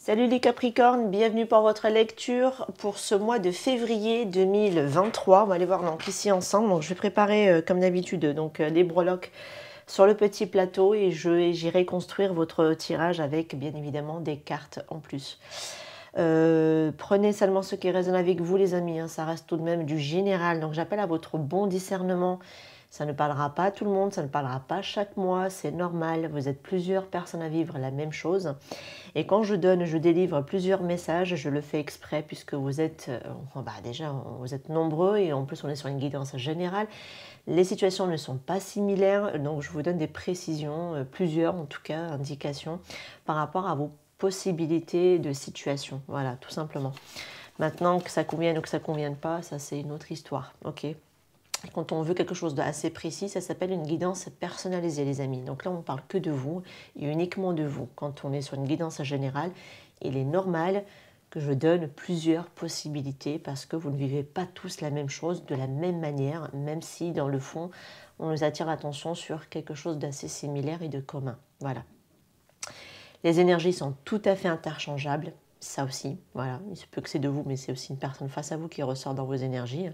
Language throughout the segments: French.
Salut les Capricornes, bienvenue pour votre lecture pour ce mois de février 2023. On va aller voir donc ici ensemble. Donc je vais préparer comme d'habitude les breloques sur le petit plateau et j'irai construire votre tirage avec bien évidemment des cartes en plus. Prenez seulement ce qui résonne avec vous les amis, hein, ça reste tout de même du général. Donc j'appelle à votre bon discernement. Ça ne parlera pas à tout le monde, ça ne parlera pas chaque mois, c'est normal. Vous êtes plusieurs personnes à vivre la même chose. Et quand je délivre plusieurs messages, je le fais exprès puisque vous êtes, déjà, vous êtes nombreux et en plus on est sur une guidance générale. Les situations ne sont pas similaires, donc je vous donne des précisions, plusieurs en tout cas, indications par rapport à vos possibilités de situation. Voilà, tout simplement. Maintenant, que ça convienne ou que ça ne convienne pas, ça c'est une autre histoire, ok ? Quand on veut quelque chose d'assez précis, ça s'appelle une guidance personnalisée, les amis. Donc là, on ne parle que de vous et uniquement de vous. Quand on est sur une guidance générale, il est normal que je donne plusieurs possibilités parce que vous ne vivez pas tous la même chose de la même manière, même si dans le fond, on nous attire l'attention sur quelque chose d'assez similaire et de commun. Voilà. Les énergies sont tout à fait interchangeables, ça aussi. Voilà, il se peut que c'est de vous, mais c'est aussi une personne face à vous qui ressort dans vos énergies.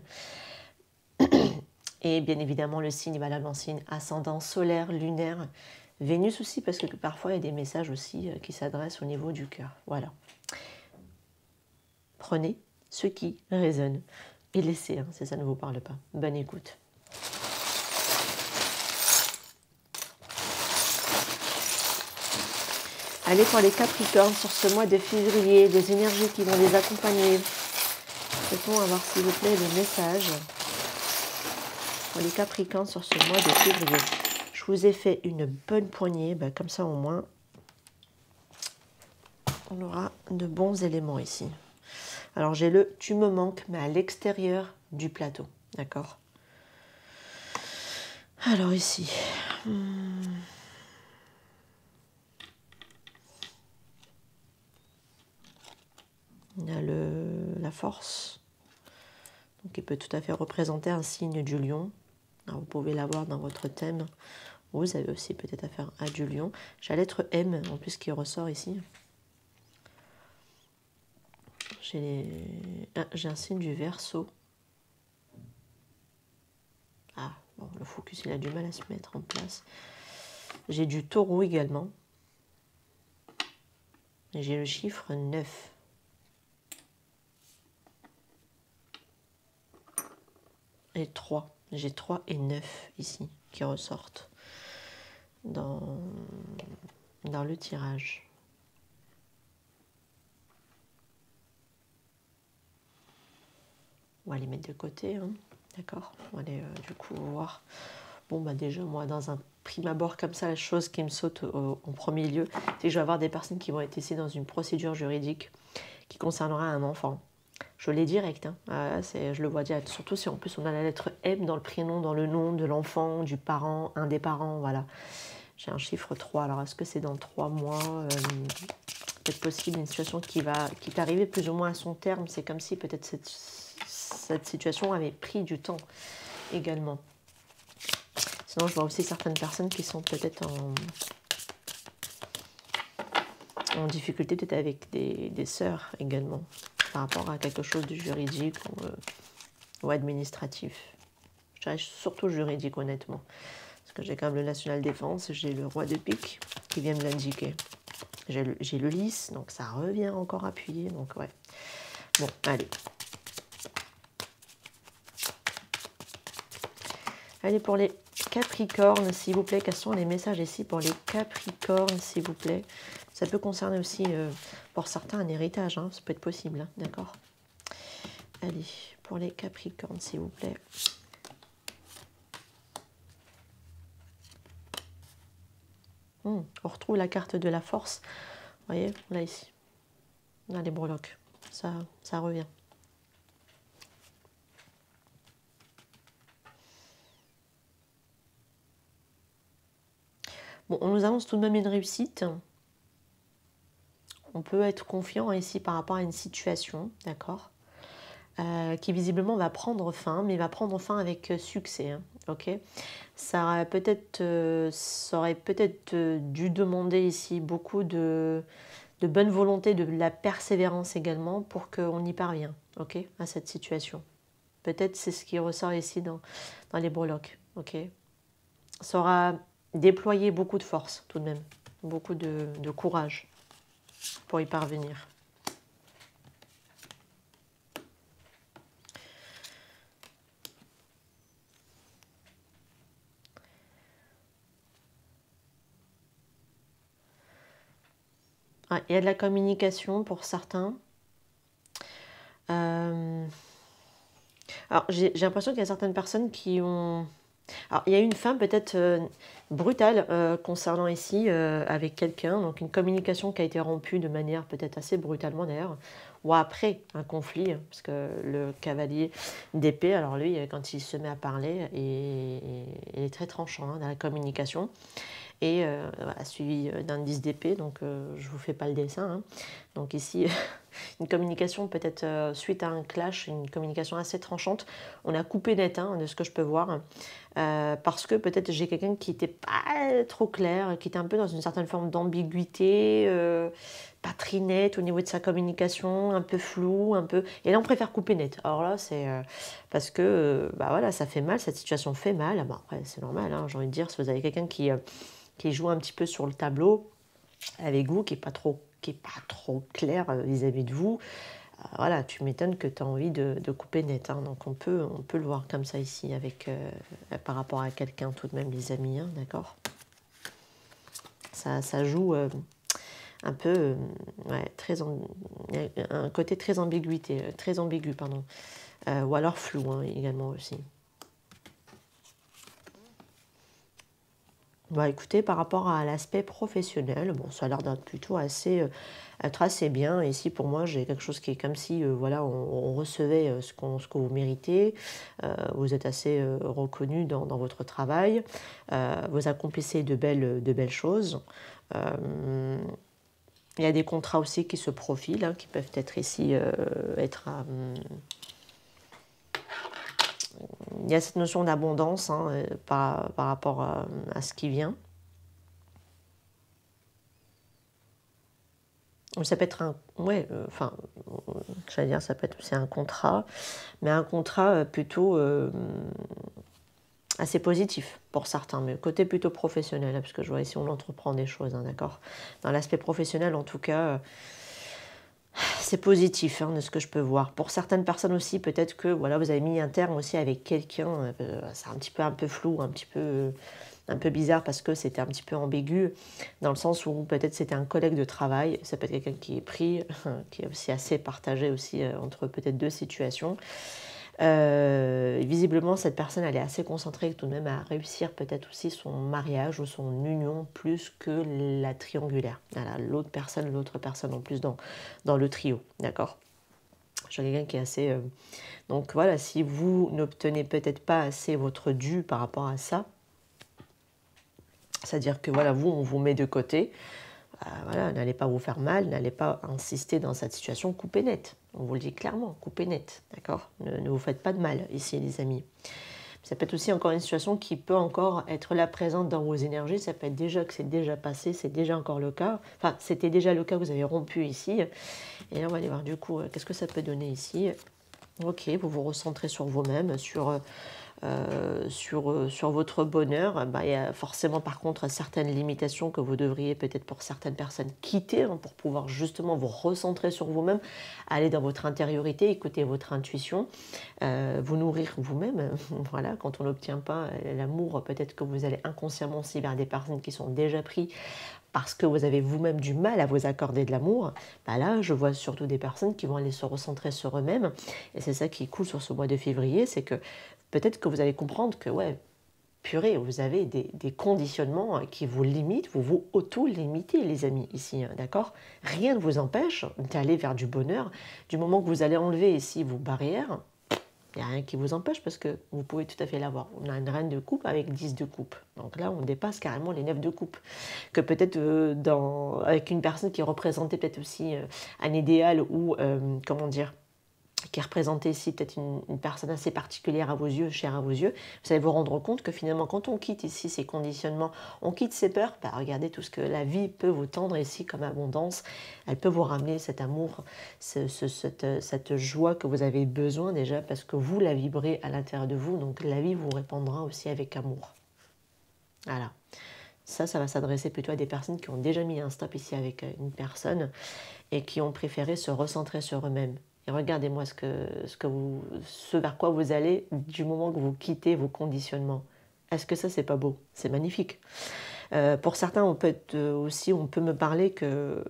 Et bien évidemment, le signe, le signe ascendant solaire, lunaire, Vénus aussi, parce que parfois il y a des messages aussi qui s'adressent au niveau du cœur. Voilà. Prenez ce qui résonne et laissez, si ça ne vous parle pas. Bonne écoute. Allez pour les Capricornes sur ce mois de février, des énergies qui vont les accompagner. Peut-on avoir s'il vous plaît le message pour les Capricornes sur ce mois de février. Je vous ai fait une bonne poignée, comme ça au moins on aura de bons éléments ici. Alors j'ai le tu me manques, mais à l'extérieur du plateau, d'accord? Alors ici, il y a la force, donc il peut tout à fait représenter un signe du lion. Alors, vous pouvez l'avoir dans votre thème. Vous avez aussi peut-être affaire à du lion. J'ai la lettre M en plus qui ressort ici. J'ai un signe du Verseau. Ah, bon, le focus, il a du mal à se mettre en place. J'ai du Taureau également. Et j'ai le chiffre 9. Et 3. J'ai 3 et 9 ici qui ressortent dans le tirage. On va les mettre de côté, hein. D'accord? On va aller du coup voir. Bon, déjà, moi, dans un prime abord comme ça, la chose qui me saute en premier lieu, c'est que je vais avoir des personnes qui vont être ici dans une procédure juridique qui concernera un enfant. Je l'ai direct, hein. Je le vois direct, surtout si en plus on a la lettre M dans le prénom, dans le nom de l'enfant, du parent, un des parents, voilà. J'ai un chiffre 3, alors est-ce que c'est dans 3 mois peut-être possible une situation qui est arrivée plus ou moins à son terme, c'est comme si peut-être cette situation avait pris du temps également. Sinon, je vois aussi certaines personnes qui sont peut-être en difficulté, peut-être avec des sœurs également, par rapport à quelque chose de juridique ou administratif. Je dirais surtout juridique, honnêtement. Parce que j'ai quand même le National Défense, j'ai le Roi de Pique qui vient me l'indiquer. J'ai le Lys, donc ça revient encore appuyé, donc ouais. Bon, allez. Allez, pour les Capricornes, s'il vous plaît, quels sont les messages ici pour les Capricornes, s'il vous plaît? Ça peut concerner aussi, pour certains, un héritage, hein, ça peut être possible, hein, d'accord? Allez, pour les Capricornes, s'il vous plaît. On retrouve la carte de la force. Vous voyez, là, ici. On a les breloques. Ça revient. Bon, on nous annonce tout de même une réussite. On peut être confiant ici par rapport à une situation, d'accord, qui visiblement va prendre fin, mais va prendre fin avec succès, hein, ok. Ça aurait peut-être dû demander ici beaucoup de de bonne volonté, de la persévérance également pour qu'on y parvienne, ok, à cette situation. Peut-être c'est ce qui ressort ici dans les breloques, ok. Ça aura déployé beaucoup de force tout de même, beaucoup de courage pour y parvenir. Ah, il y a de la communication pour certains. Alors, j'ai l'impression qu'il y a certaines personnes qui ont... Alors, il y a une fin peut-être brutale concernant ici avec quelqu'un, donc une communication qui a été rompue de manière peut-être assez brutalement d'ailleurs, ou après un conflit, parce que le cavalier d'épée, alors lui, quand il se met à parler, il est très tranchant dans la communication. Et voilà, suivi d'un 10 d'épée, donc je ne vous fais pas le dessin. Hein. Donc ici, une communication peut-être suite à un clash, une communication assez tranchante. On a coupé net hein, de ce que je peux voir, parce que peut-être j'ai quelqu'un qui n'était pas trop clair, qui était un peu dans une certaine forme d'ambiguïté, pas très net au niveau de sa communication, un peu flou, un peu... Et là, on préfère couper net. Alors là, c'est parce que bah voilà, ça fait mal, cette situation fait mal. Bon, après, c'est normal, hein, j'ai envie de dire, si vous avez quelqu'un qui joue un petit peu sur le tableau avec vous, qui n'est pas trop clair vis-à-vis de vous, voilà, tu m'étonnes que tu as envie de couper net. Hein. Donc on peut le voir comme ça ici, avec, par rapport à quelqu'un tout de même, les amis, hein, d'accord. Ça joue un peu, ouais, un côté très ambiguïté, très ambigu, pardon. Ou alors flou hein, également aussi. Bah écoutez, par rapport à l'aspect professionnel, bon, ça a l'air d'être plutôt être assez bien. Ici, pour moi, j'ai quelque chose qui est comme si, voilà, on recevait ce que vous méritez. Vous êtes assez reconnu dans votre travail. Vous accomplissez de belles choses. Il y a des contrats aussi qui se profilent, hein, qui peuvent être ici, il y a cette notion d'abondance hein, par rapport à ce qui vient. Ça peut être un... Ouais, j'allais dire, ça peut être aussi un contrat, mais un contrat plutôt assez positif pour certains, mais côté plutôt professionnel, parce que je vois ici on entreprend des choses, hein, d'accord. Dans l'aspect professionnel, en tout cas... c'est positif hein, de ce que je peux voir. Pour certaines personnes aussi, peut-être que voilà, vous avez mis un terme aussi avec quelqu'un, c'est un peu flou, un peu bizarre parce que c'était un petit peu ambigu, dans le sens où peut-être c'était un collègue de travail, ça peut être quelqu'un qui est pris, qui est aussi assez partagé aussi entre peut-être deux situations. Visiblement, cette personne, elle est assez concentrée tout de même à réussir peut-être aussi son mariage ou son union plus que la triangulaire. Voilà, l'autre personne en plus dans le trio, d'accord. J'ai quelqu'un qui est assez... Donc voilà, si vous n'obtenez peut-être pas assez votre dû par rapport à ça, c'est-à-dire que voilà, on vous met de côté, voilà, n'allez pas vous faire mal, n'allez pas insister dans cette situation, coupez net. On vous le dit clairement, coupez net, d'accord, ne vous faites pas de mal ici, les amis. Ça peut être aussi encore une situation qui peut encore être là présente dans vos énergies. Ça peut être déjà que c'est déjà passé, c'est déjà encore le cas. Enfin, c'était déjà le cas, vous avez rompu ici. Et là, on va aller voir du coup, qu'est-ce que ça peut donner ici. Ok, vous vous recentrez sur vous-même, sur votre bonheur. Bah, il y a forcément par contre certaines limitations que vous devriez peut-être pour certaines personnes quitter hein, pour pouvoir justement vous recentrer sur vous-même, aller dans votre intériorité, écouter votre intuition, vous nourrir vous-même. Voilà, quand on n'obtient pas l'amour, peut-être que vous allez inconsciemment aussi vers des personnes qui sont déjà prises parce que vous avez vous-même du mal à vous accorder de l'amour, bah là, je vois surtout des personnes qui vont aller se recentrer sur eux-mêmes. Et c'est ça qui est cool sur ce mois de février, c'est que peut-être que vous allez comprendre que, ouais, purée, vous avez des conditionnements qui vous limitent, vous vous auto-limitez, les amis, ici, d'accord. Rien ne vous empêche d'aller vers du bonheur. Du moment que vous allez enlever ici vos barrières, il n'y a rien qui vous empêche parce que vous pouvez tout à fait l'avoir. On a une reine de coupe avec 10 de coupe. Donc là, on dépasse carrément les 9 de coupe. Que peut-être avec une personne qui représentait peut-être aussi un idéal ou, comment dire, qui représente ici peut-être une personne assez particulière à vos yeux, chère à vos yeux, vous allez vous rendre compte que finalement, quand on quitte ici ces conditionnements, on quitte ses peurs, bah regardez tout ce que la vie peut vous tendre ici comme abondance. Elle peut vous ramener cet amour, cette joie que vous avez besoin déjà, parce que vous la vibrez à l'intérieur de vous, donc la vie vous répondra aussi avec amour. Voilà. Ça va s'adresser plutôt à des personnes qui ont déjà mis un stop ici avec une personne et qui ont préféré se recentrer sur eux-mêmes. Et regardez-moi ce vers quoi vous allez du moment que vous quittez vos conditionnements. Est-ce que ça, c'est pas beau? C'est magnifique. Pour certains, on peut me parler que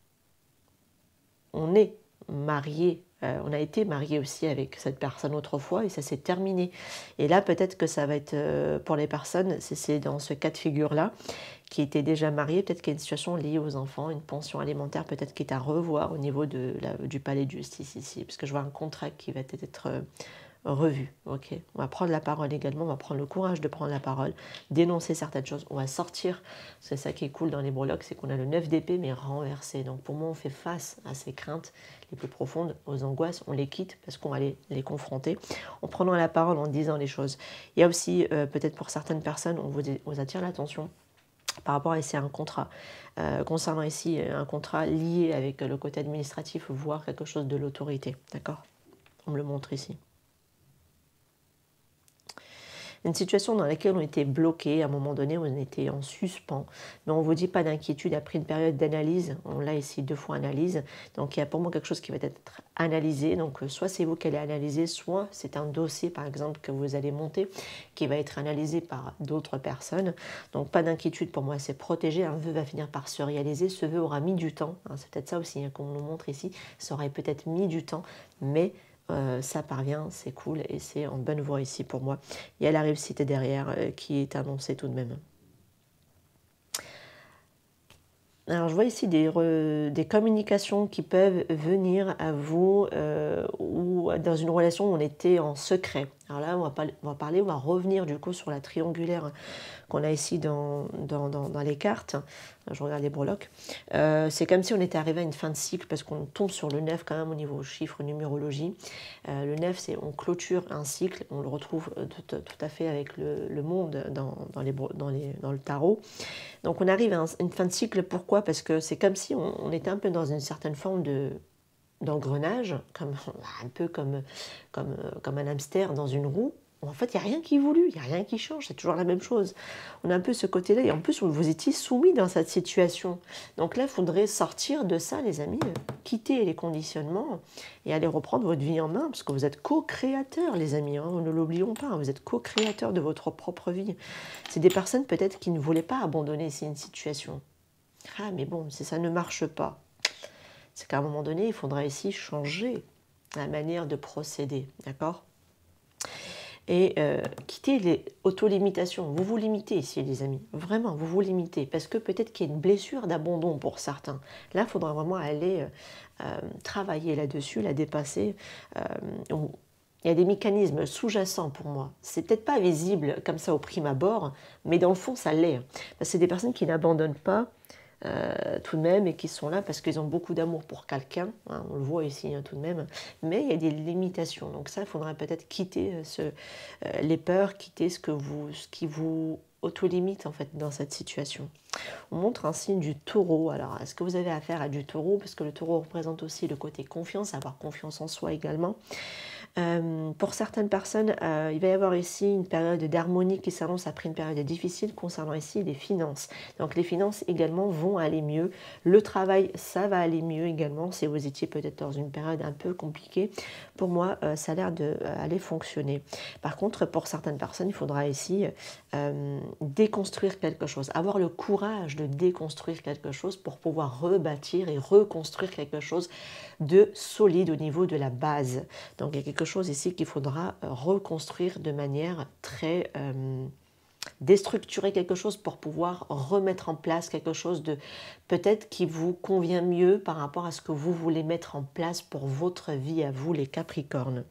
on est marié, on a été marié aussi avec cette personne autrefois et ça s'est terminé. Et là, peut-être que ça va être pour les personnes, c'est dans ce cas de figure-là, qui étaient déjà mariés, peut-être qu'il y a une situation liée aux enfants, une pension alimentaire, peut-être qui est à revoir au niveau du palais de justice ici, parce que je vois un contrat qui va être revu. Ok, on va prendre la parole également, on va prendre le courage de prendre la parole, dénoncer certaines choses, on va sortir. C'est ça qui est cool dans les breloques, c'est qu'on a le 9 d'épée mais renversé. Donc pour moi, on fait face à ces craintes les plus profondes, aux angoisses, on les quitte parce qu'on va les confronter en prenant la parole, en disant les choses. Il y a aussi, peut-être pour certaines personnes, on vous attire l'attention par rapport à ici un contrat, concernant ici un contrat lié avec le côté administratif, voire quelque chose de l'autorité, d'accord? On me le montre ici. Une situation dans laquelle on était bloqué, à un moment donné, on était en suspens, mais on ne vous dit pas d'inquiétude, après une période d'analyse, on l'a ici 2 fois analyse, donc il y a pour moi quelque chose qui va être analysé, donc soit c'est vous qui allez analyser, soit c'est un dossier par exemple que vous allez monter, qui va être analysé par d'autres personnes, donc pas d'inquiétude pour moi, c'est protégé, un vœu va finir par se réaliser, ce vœu aura mis du temps, hein, c'est peut-être ça aussi qu'on nous montre ici, ça aurait peut-être mis du temps, mais ça parvient, c'est cool et c'est en bonne voie ici pour moi. Il y a la réussite derrière qui est annoncée tout de même. Alors je vois ici des communications qui peuvent venir à vous ou dans une relation où on était en secret. Alors là, on va revenir du coup sur la triangulaire qu'on a ici dans les cartes. Je regarde les breloques. C'est comme si on était arrivé à une fin de cycle parce qu'on tombe sur le 9 quand même au niveau chiffre, numérologie. Le 9, c'est on clôture un cycle. On le retrouve tout à fait avec le monde dans le tarot. Donc on arrive à une fin de cycle. Pourquoi? Parce que c'est comme si on était un peu dans une certaine forme d'engrenage, un peu comme un hamster dans une roue. En fait, il n'y a rien qui évolue, il n'y a rien qui change, c'est toujours la même chose. On a un peu ce côté-là, et en plus, vous étiez soumis dans cette situation. Donc là, il faudrait sortir de ça, les amis, quitter les conditionnements et aller reprendre votre vie en main, parce que vous êtes co-créateurs, les amis, hein, ne l'oublions pas, vous êtes co-créateurs de votre propre vie. C'est des personnes peut-être qui ne voulaient pas abandonner une situation. Ah, mais bon, si ça ne marche pas, c'est qu'à un moment donné, il faudra ici changer la manière de procéder, d'accord? Et quitter les autolimitations. Vous vous limitez ici, les amis. Vraiment, vous vous limitez. Parce que peut-être qu'il y a une blessure d'abandon pour certains. Là, il faudra vraiment aller travailler là-dessus, la dépasser. Il y a des mécanismes sous-jacents pour moi. C'est peut-être pas visible comme ça au prime abord, mais dans le fond, ça l'est. C'est des personnes qui n'abandonnent pas tout de même et qui sont là parce qu'ils ont beaucoup d'amour pour quelqu'un, hein, on le voit ici tout de même, mais il y a des limitations. Donc ça, il faudrait peut-être quitter les peurs, quitter ce qui vous auto-limite en fait dans cette situation. On montre un signe du taureau. Alors, est-ce que vous avez affaire à du taureau? Parce que le taureau représente aussi le côté confiance, avoir confiance en soi également. Pour certaines personnes, il va y avoir ici une période d'harmonie qui s'annonce après une période difficile concernant ici les finances. Donc les finances également vont aller mieux. Le travail, ça va aller mieux également. Si vous étiez peut-être dans une période un peu compliquée, pour moi, ça a l'air d'aller fonctionner. Par contre, pour certaines personnes, il faudra ici déconstruire quelque chose, avoir le courage de déconstruire quelque chose pour pouvoir rebâtir et reconstruire quelque chose de solide au niveau de la base. Donc il y a quelque chose ici qu'il faudra reconstruire de manière très déstructurer quelque chose pour pouvoir remettre en place quelque chose de peut-être qui vous convient mieux par rapport à ce que vous voulez mettre en place pour votre vie à vous les Capricornes.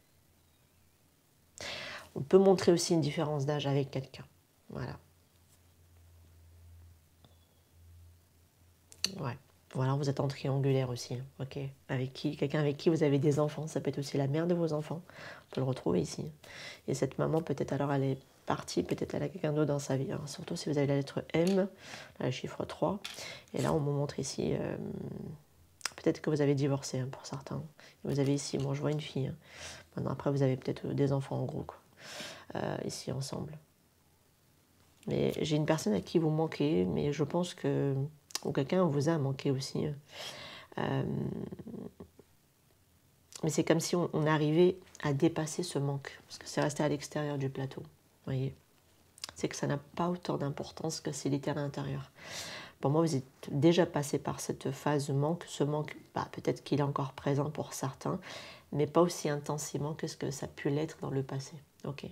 On peut montrer aussi une différence d'âge avec quelqu'un. Voilà. Ouais. Voilà, vous êtes en triangulaire aussi, ok. Quelqu'un avec qui vous avez des enfants, ça peut être aussi la mère de vos enfants, on peut le retrouver ici. Et cette maman, peut-être alors elle est partie, peut-être elle a quelqu'un d'autre dans sa vie, hein. Surtout si vous avez la lettre M, le chiffre 3. Et là, on me montre ici, peut-être que vous avez divorcé hein, pour certains. Et vous avez ici, moi je vois une fille. Hein. Maintenant, après, vous avez peut-être des enfants en gros, quoi. Ici ensemble. Mais j'ai une personne à qui vous manquez, mais je pense que ou quelqu'un vous a manqué aussi. Mais c'est comme si on arrivait à dépasser ce manque, parce que c'est resté à l'extérieur du plateau. Voyez, c'est que ça n'a pas autant d'importance que c'est littéral à l'intérieur. Pour moi, vous êtes déjà passé par cette phase de manque. Ce manque, bah, peut-être qu'il est encore présent pour certains, mais pas aussi intensément que ce que ça a pu l'être dans le passé. Ok.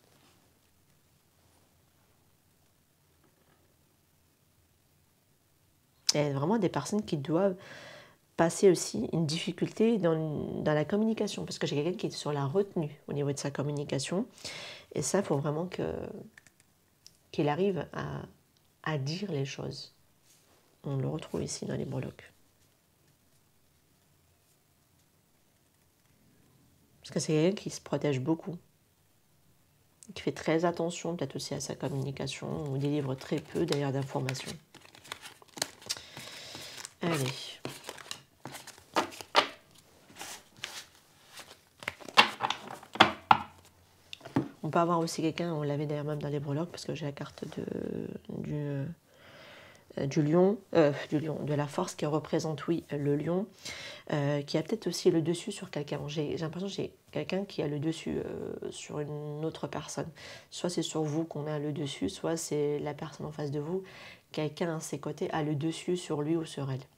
Il y a vraiment des personnes qui doivent passer aussi une difficulté dans la communication, parce que j'ai quelqu'un qui est sur la retenue au niveau de sa communication, et ça, il faut vraiment qu'il arrive à dire les choses. On le retrouve ici dans les breloques. Parce que c'est quelqu'un qui se protège beaucoup, qui fait très attention peut-être aussi à sa communication, ou délivre très peu d'ailleurs d'informations. Allez. On peut avoir aussi quelqu'un, on l'avait d'ailleurs même dans les breloques, parce que j'ai la carte du lion, de la force qui représente, oui, le lion, qui a peut-être aussi le dessus sur quelqu'un. J'ai l'impression que j'ai quelqu'un qui a le dessus sur une autre personne. Soit c'est sur vous qu'on a le dessus, soit c'est la personne en face de vous. Quelqu'un à ses côtés a le dessus sur lui ou sur elle.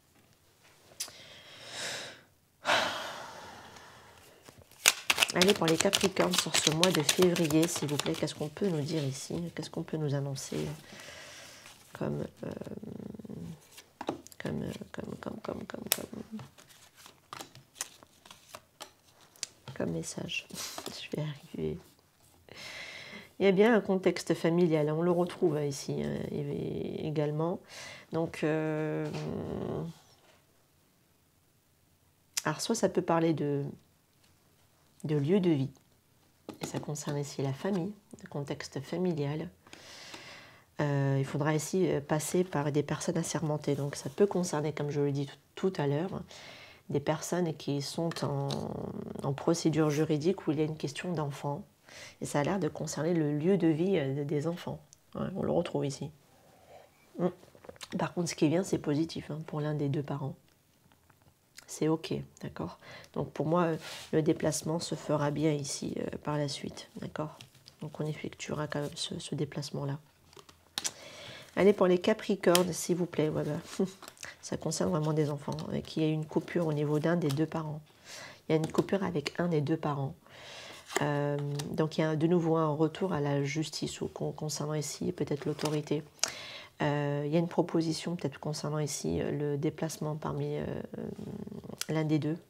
Allez, pour les Capricornes, sur ce mois de février, s'il vous plaît, qu'est-ce qu'on peut nous dire ici? Qu'est-ce qu'on peut nous annoncer comme message? Je vais arriver. Il y a bien un contexte familial, on le retrouve ici hein, également. Donc, alors soit ça peut parler de lieu de vie, et ça concerne ici la famille, le contexte familial. Il faudra ici passer par des personnes assermentées, donc ça peut concerner, comme je le dis tout à l'heure, des personnes qui sont en procédure juridique où il y a une question d'enfant, et ça a l'air de concerner le lieu de vie des enfants. Ouais, on le retrouve ici. Par contre, ce qui vient, c'est positif hein, pour l'un des deux parents. C'est ok, d'accord. Donc pour moi, le déplacement se fera bien ici par la suite, d'accord. Donc on effectuera quand même ce déplacement-là. Allez, pour les Capricornes, s'il vous plaît, voilà. Ça concerne vraiment des enfants, qu'il y ait une coupure au niveau d'un des deux parents. Il y a une coupure avec un des deux parents. Donc il y a de nouveau un retour à la justice ou concernant ici peut-être l'autorité. Il y a une proposition peut-être concernant ici le déplacement parmi l'un des deux.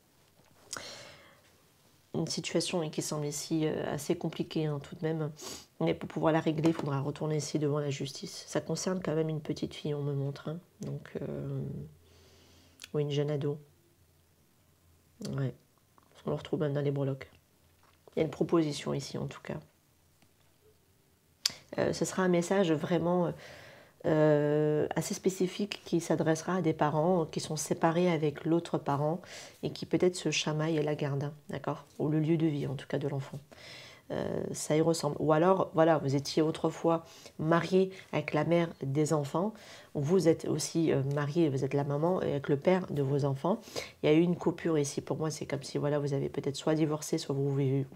Une situation qui semble ici assez compliquée hein, tout de même. Mais pour pouvoir la régler, il faudra retourner ici devant la justice. Ça concerne quand même une petite fille, on me montre. Hein. Donc, ou une jeune ado. Ouais. On le retrouve même dans les breloques. Il y a une proposition ici en tout cas. Ce sera un message vraiment assez spécifique qui s'adressera à des parents qui sont séparés avec l'autre parent et qui peut-être se chamaillent à la garde, d'accord, ou le lieu de vie en tout cas de l'enfant. Ça y ressemble. Ou alors, voilà, vous étiez autrefois marié avec la mère des enfants, vous êtes aussi marié, vous êtes la maman avec le père de vos enfants. Il y a eu une coupure ici. Pour moi, c'est comme si voilà, vous avez peut-être soit divorcé, soit vous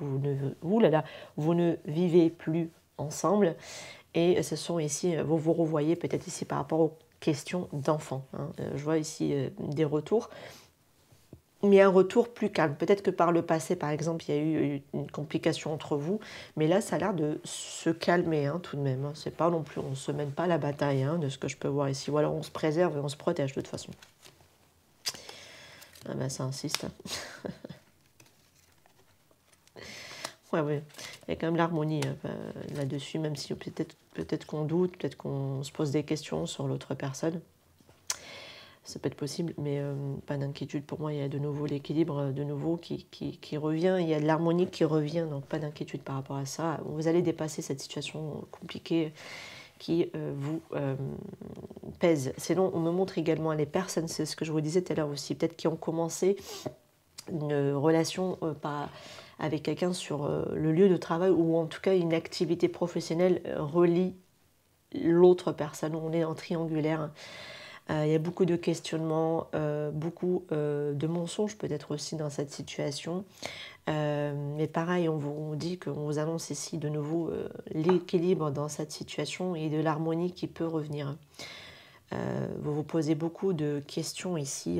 ne vivez plus ensemble. Et ce sont ici, vous vous revoyez peut-être ici par rapport aux questions d'enfants. Hein. Je vois ici des retours, mais un retour plus calme. Peut-être que par le passé, par exemple, il y a eu une complication entre vous, mais là, ça a l'air de se calmer hein, tout de même. Hein. C'est pas non plus, on ne se mène pas la bataille hein, de ce que je peux voir ici. Voilà, on se préserve et on se protège de toute façon. Ah ben, ça insiste. Hein. Ouais, ouais. Il y a quand même l'harmonie là-dessus, même si peut-être qu'on doute, peut-être qu'on se pose des questions sur l'autre personne. ça peut être possible, mais pas d'inquiétude pour moi. Il y a de nouveau l'équilibre de nouveau qui revient, il y a de l'harmonie qui revient, donc pas d'inquiétude par rapport à ça. Vous allez dépasser cette situation compliquée qui vous pèse. Sinon, on me montre également les personnes, c'est ce que je vous disais tout à l'heure aussi, peut-être qui ont commencé une relation avec quelqu'un sur le lieu de travail, ou en tout cas une activité professionnelle relie l'autre personne. On est en triangulaire. Il y a beaucoup de questionnements, beaucoup de mensonges peut-être aussi dans cette situation. Mais pareil, on vous dit qu'on vous annonce ici de nouveau l'équilibre dans cette situation et de l'harmonie qui peut revenir. Vous vous posez beaucoup de questions ici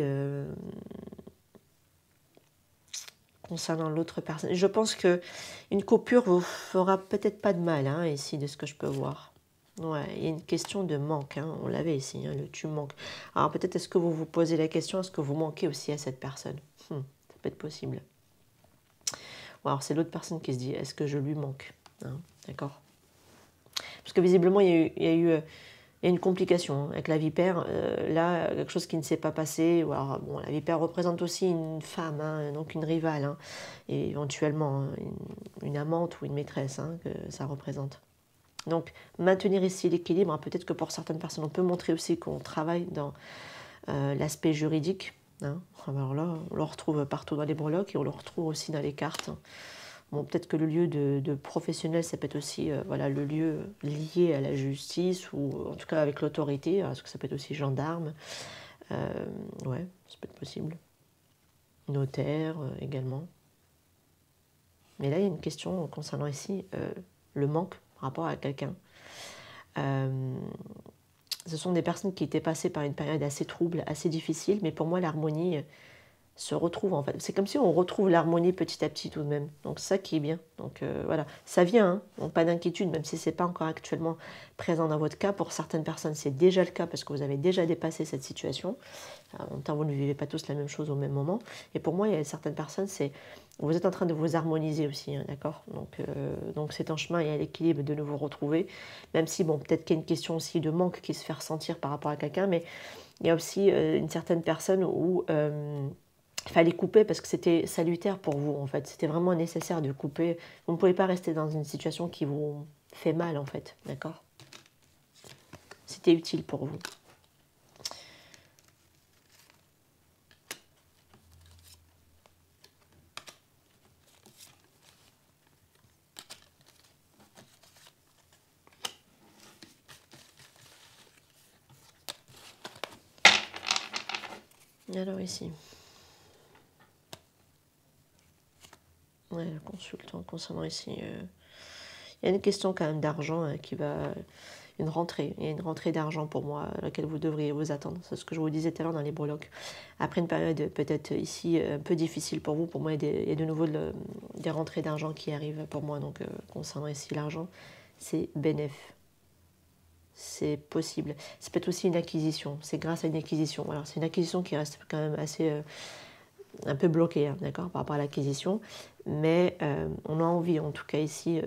concernant l'autre personne. Je pense qu'une coupure vous fera peut-être pas de mal hein, ici, de ce que je peux voir. Ouais, il y a une question de manque, hein, on l'avait ici, hein, le tu manques. Alors peut-être est-ce que vous vous posez la question, est-ce que vous manquez aussi à cette personne? Ça peut être possible. Bon, alors c'est l'autre personne qui se dit, est-ce que je lui manque hein, d'accord? Parce que visiblement il y a eu une complication hein, avec la vipère, là quelque chose qui ne s'est pas passé. Ou alors, bon, la vipère représente aussi une femme, hein, donc une rivale, hein, et éventuellement hein, une amante ou une maîtresse hein, que ça représente. Donc, maintenir ici l'équilibre, hein, peut-être que pour certaines personnes, on peut montrer aussi qu'on travaille dans l'aspect juridique. Hein. Alors là, on le retrouve partout dans les breloques et on le retrouve aussi dans les cartes. Bon, peut-être que le lieu de professionnel, ça peut être aussi voilà, le lieu lié à la justice ou en tout cas avec l'autorité, parce que ça peut être aussi gendarme. Ouais, ça peut être possible. Notaire également. Mais là, il y a une question concernant ici le manque par rapport à quelqu'un. Ce sont des personnes qui étaient passées par une période assez trouble, assez difficile, mais pour moi l'harmonie se retrouve en fait. C'est comme si on retrouve l'harmonie petit à petit tout de même. Donc ça qui est bien. Donc voilà, ça vient, hein. Donc pas d'inquiétude, même si ce n'est pas encore actuellement présent dans votre cas. Pour certaines personnes, c'est déjà le cas parce que vous avez déjà dépassé cette situation. En même temps, vous ne vivez pas tous la même chose au même moment. Et pour moi, il y a certaines personnes, c'est vous êtes en train de vous harmoniser aussi, hein, d'accord, donc c'est en chemin, il y a l'équilibre de nouveau retrouvé. Même si, bon, peut-être qu'il y a une question aussi de manque qui se fait ressentir par rapport à quelqu'un, mais il y a aussi une certaine personne où il fallait couper parce que c'était salutaire pour vous, en fait. C'était vraiment nécessaire de couper. Vous ne pouvez pas rester dans une situation qui vous fait mal, en fait, d'accord. C'était utile pour vous. Alors ici. Ouais, le consultant concernant ici. Il y a une question quand même d'argent qui va. Une rentrée. Il y a une rentrée d'argent pour moi à laquelle vous devriez vous attendre. C'est ce que je vous disais tout à l'heure dans les breloques. Après une période peut-être ici un peu difficile pour vous, il y a de nouveau des rentrées d'argent qui arrivent pour moi. Donc concernant ici l'argent, c'est bénéf. C'est possible. C'est peut-être aussi une acquisition. C'est grâce à une acquisition. Alors c'est une acquisition qui reste quand même assez un peu bloquée, hein, d'accord, par rapport à l'acquisition. Mais on a envie, en tout cas ici,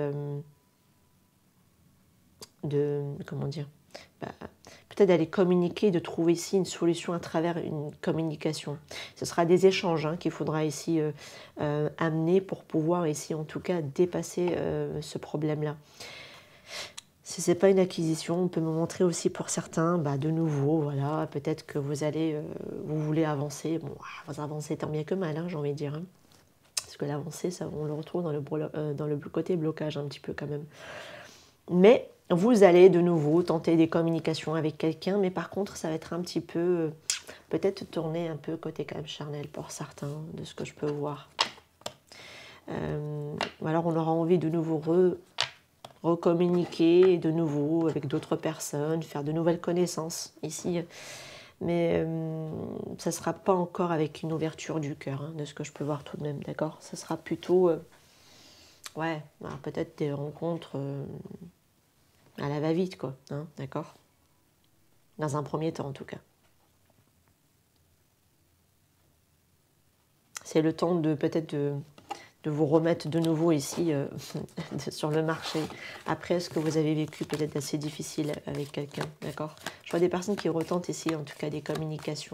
comment dire, peut-être d'aller communiquer, de trouver ici une solution à travers une communication. Ce sera des échanges hein, qu'il faudra ici amener pour pouvoir ici, en tout cas, dépasser ce problème-là. Si ce n'est pas une acquisition, on peut me montrer aussi pour certains, de nouveau, voilà, peut-être que vous voulez avancer. Bon, vous avancez tant bien que mal, hein, j'ai envie de dire. Hein. Parce que l'avancée, on le retrouve dans le côté blocage un petit peu quand même. Mais vous allez de nouveau tenter des communications avec quelqu'un, mais par contre, ça va être un petit peu, peut-être tourner un peu côté quand même charnel pour certains, de ce que je peux voir. Alors on aura envie de nouveau recommuniquer de nouveau avec d'autres personnes, faire de nouvelles connaissances ici. Mais ça ne sera pas encore avec une ouverture du cœur, hein, de ce que je peux voir tout de même, d'accord. Ça sera plutôt, ouais, peut-être des rencontres à la va-vite, quoi, hein, d'accord. Dans un premier temps, en tout cas. C'est le temps de peut-être de vous remettre de nouveau ici sur le marché après ce que vous avez vécu peut-être assez difficile avec quelqu'un, d'accord? Je vois des personnes qui retentent ici en tout cas des communications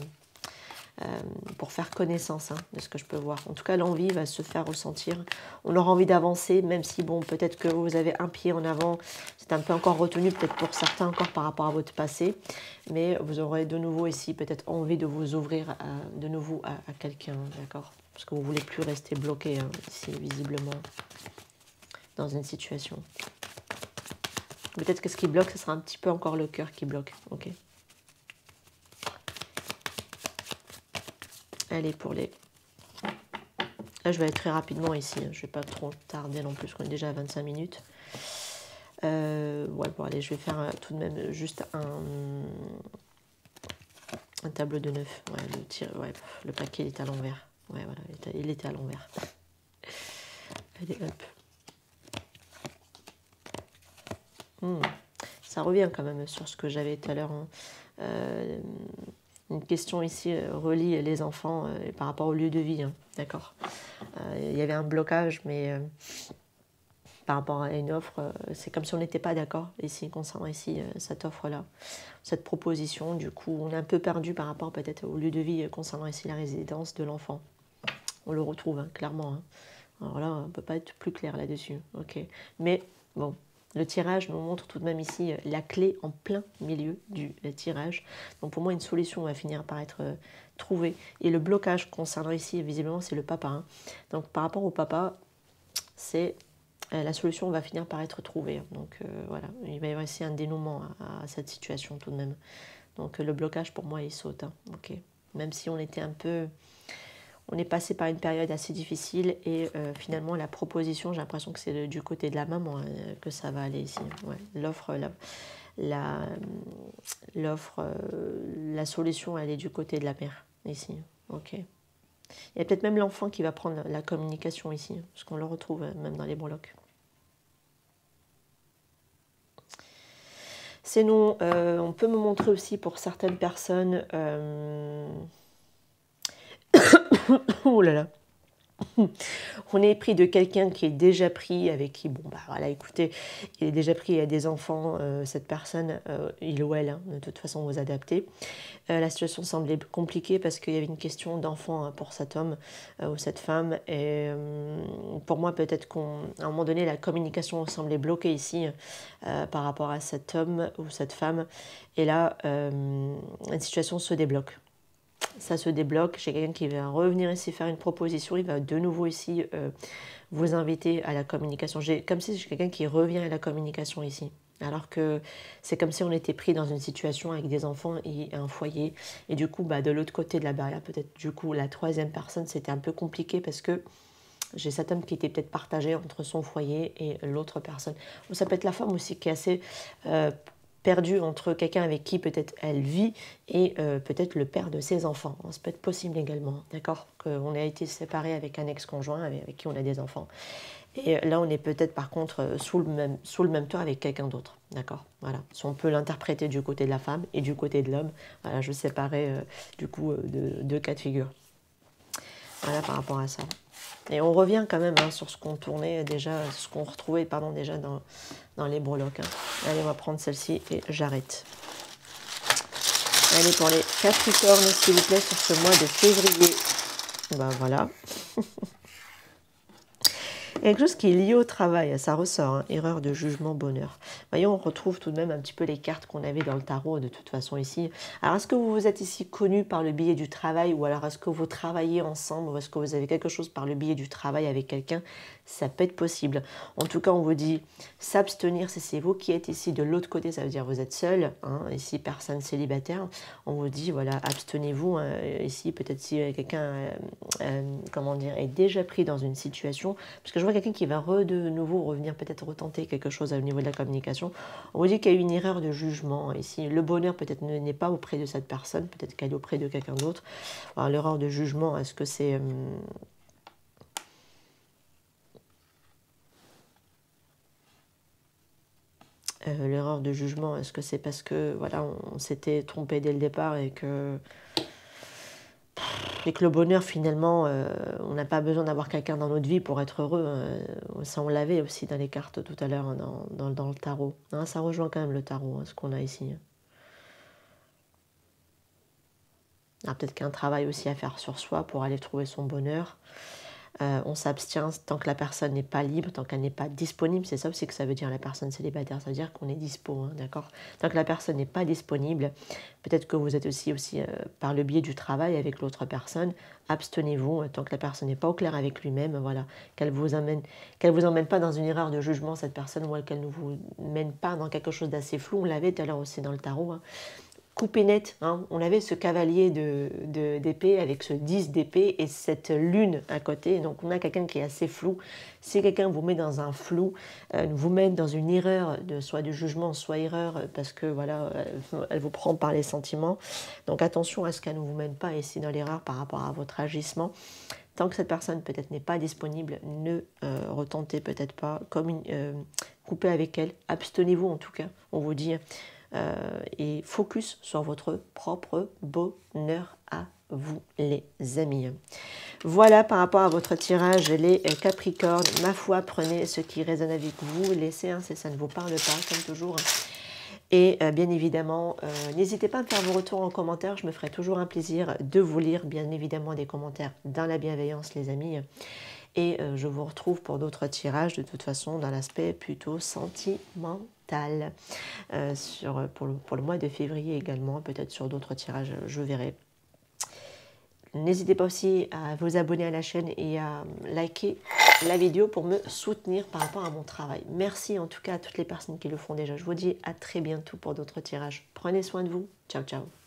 pour faire connaissance de ce que je peux voir. En tout cas, l'envie va se faire ressentir. On aura envie d'avancer, même si, bon, peut-être que vous avez un pied en avant, c'est un peu encore retenu, peut-être pour certains encore par rapport à votre passé, mais vous aurez de nouveau ici peut-être envie de vous ouvrir de nouveau à quelqu'un, d'accord? Parce que vous ne voulez plus rester bloqué ici, visiblement, dans une situation. Peut-être que ce qui bloque, ce sera un petit peu encore le cœur qui bloque, ok? Allez, pour les... Là, je vais aller très rapidement ici. Je ne vais pas trop tarder non plus, parce qu'on est déjà à 25 minutes. Ouais, bon, allez, je vais faire tout de même juste un tableau de 9. Ouais, le paquet, il est à l'envers. Ouais, voilà, il était à l'envers. Allez, hop. Ça revient quand même sur ce que j'avais tout à l'heure. Une question ici relie les enfants par rapport au lieu de vie, d'accord. Il y avait un blocage, mais par rapport à une offre, c'est comme si on n'était pas d'accord ici, concernant ici cette offre-là, cette proposition. Du coup, on est un peu perdu par rapport peut-être au lieu de vie concernant ici la résidence de l'enfant. On le retrouve clairement. Alors là, on ne peut pas être plus clair là-dessus. Ok. Mais bon, le tirage nous montre tout de même ici la clé en plein milieu du tirage. Donc pour moi, une solution va finir par être trouvée. Et le blocage concernant ici, visiblement, c'est le papa. Donc par rapport au papa, c'est la solution va finir par être trouvée. Donc voilà, il va y avoir ici un dénouement à cette situation tout de même. Donc le blocage pour moi, il saute. Ok. Même si on était un peu... On est passé par une période assez difficile et finalement la proposition, j'ai l'impression que c'est du côté de la maman que ça va aller ici. Ouais. La solution, elle est du côté de la mère ici. Ok. Il y a peut-être même l'enfant qui va prendre la communication ici, parce qu'on le retrouve même dans les breloques. Sinon, on peut me montrer aussi pour certaines personnes... oh là là. On est pris de quelqu'un qui est déjà pris, avec qui, bon, bah voilà, écoutez, il est déjà pris, il a des enfants, cette personne, il ou elle, de toute façon, vous adaptez. La situation semblait compliquée parce qu'il y avait une question d'enfant pour cet homme ou cette femme. Et pour moi, peut-être qu'à un moment donné, la communication semblait bloquée ici par rapport à cet homme ou cette femme. Et là, une situation se débloque. Ça se débloque, j'ai quelqu'un qui va revenir ici faire une proposition, il va de nouveau ici vous inviter à la communication. Comme si j'ai quelqu'un qui revient à la communication ici. Alors que c'est comme si on était pris dans une situation avec des enfants et un foyer. Et du coup, bah, de l'autre côté de la barrière, peut-être du coup, la troisième personne, c'était un peu compliqué parce que j'ai cet homme qui était peut-être partagé entre son foyer et l'autre personne. Ou ça peut être la femme aussi qui est assez... perdue entre quelqu'un avec qui peut-être elle vit et peut-être le père de ses enfants. Ça peut être possible également, d'accord? Qu'on a été séparé avec un ex-conjoint avec qui on a des enfants. Et là, on est peut-être par contre sous le même toit avec quelqu'un d'autre, d'accord? Voilà. Si on peut l'interpréter du côté de la femme et du côté de l'homme, voilà, je séparais du coup de deux cas de figure. Voilà par rapport à ça. Et on revient quand même sur ce qu'on tournait déjà, ce qu'on retrouvait pardon, déjà dans les breloques. Allez, on va prendre celle-ci et j'arrête. Allez, pour les Capricornes, s'il vous plaît, sur ce mois de février. Ben voilà. Quelque chose qui est lié au travail, ça ressort, erreur de jugement, bonheur. Voyons, on retrouve tout de même un petit peu les cartes qu'on avait dans le tarot de toute façon ici. Alors, est-ce que vous vous êtes ici connu par le biais du travail ou alors est-ce que vous travaillez ensemble ou est-ce que vous avez quelque chose par le biais du travail avec quelqu'un? Ça peut être possible. En tout cas, on vous dit s'abstenir, si c'est vous qui êtes ici de l'autre côté, ça veut dire vous êtes seul, ici personne célibataire. On vous dit, voilà, abstenez-vous. Ici, peut-être si quelqu'un comment dire, est déjà pris dans une situation, parce que je vois quelqu'un qui va de nouveau revenir peut-être retenter quelque chose au niveau de la communication. On vous dit qu'il y a eu une erreur de jugement ici. Le bonheur peut-être n'est pas auprès de cette personne, peut-être qu'elle est auprès de quelqu'un d'autre. Alors l'erreur de jugement, est-ce que c'est... l'erreur de jugement, est-ce que c'est parce que voilà, on s'était trompé dès le départ et que Et que le bonheur, finalement, on n'a pas besoin d'avoir quelqu'un dans notre vie pour être heureux. Ça, on l'avait aussi dans les cartes tout à l'heure, dans le tarot. Hein, ça rejoint quand même le tarot, hein, ce qu'on a ici. Ah, peut-être qu'il y a un travail aussi à faire sur soi pour aller trouver son bonheur. On s'abstient tant que la personne n'est pas libre, tant qu'elle n'est pas disponible. C'est ça aussi que ça veut dire la personne célibataire, ça veut dire qu'on est dispo, hein, d'accord. Tant que la personne n'est pas disponible, peut-être que vous êtes aussi par le biais du travail avec l'autre personne, abstenez-vous tant que la personne n'est pas au clair avec lui-même, voilà, qu'elle vous emmène pas dans une erreur de jugement, cette personne, ou qu'elle ne vous mène pas dans quelque chose d'assez flou. On l'avait tout à l'heure aussi dans le tarot, hein. Coupé net, hein. On avait ce cavalier d'épée avec ce 10 d'épée et cette lune à côté. Donc on a quelqu'un qui est assez flou. Si quelqu'un vous met dans un flou, vous met dans une erreur, soit de jugement, soit erreur, parce que voilà, elle vous prend par les sentiments. Donc attention à ce qu'elle ne vous mène pas ici dans l'erreur par rapport à votre agissement. Tant que cette personne peut-être n'est pas disponible, ne retentez peut-être pas, coupez avec elle, abstenez-vous en tout cas, on vous dit. Et focus sur votre propre bonheur à vous, les amis. Voilà par rapport à votre tirage, les Capricornes. Ma foi, prenez ce qui résonne avec vous, laissez, hein, si ça ne vous parle pas, comme toujours. Et bien évidemment, n'hésitez pas à me faire vos retours en commentaire, je me ferai toujours un plaisir de vous lire, bien évidemment, des commentaires dans la bienveillance, les amis. Et je vous retrouve pour d'autres tirages, de toute façon, dans l'aspect plutôt sentimental. Pour le mois de février également, peut-être sur d'autres tirages, je verrai. N'hésitez pas aussi à vous abonner à la chaîne et à liker la vidéo pour me soutenir par rapport à mon travail. Merci en tout cas à toutes les personnes qui le font déjà. Je vous dis à très bientôt pour d'autres tirages. Prenez soin de vous. Ciao, ciao.